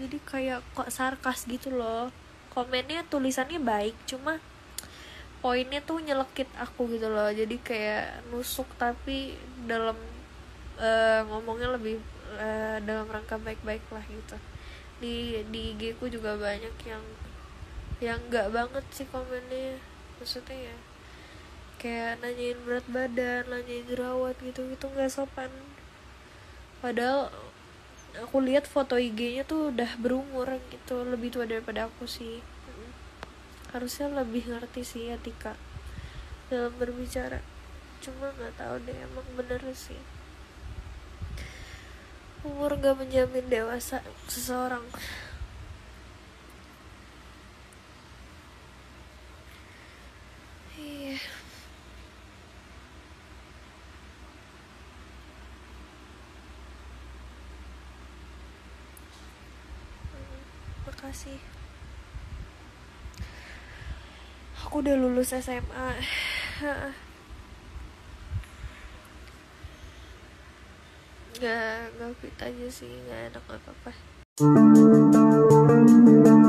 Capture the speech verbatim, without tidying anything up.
jadi kayak kok sarkas gitu loh. Komennya tulisannya baik, cuma poinnya tuh nyelekit aku gitu loh, jadi kayak nusuk tapi dalam uh, ngomongnya lebih uh, dalam rangka baik-baik lah gitu. Di di I G ku juga banyak yang yang nggak banget sih komennya, maksudnya ya kayak nanyain berat badan, nanyain jerawat gitu gitu, nggak sopan. Padahal aku lihat foto I G-nya tuh udah berumur gitu, lebih tua daripada aku sih. Harusnya lebih ngerti sih etika dalam berbicara, cuma nggak tahu deh, emang bener sih umur gak menjamin dewasa seseorang. Iya. Makasih. Aku udah lulus S M A. Gak, gak fit aja sih, gak enak apa-apa.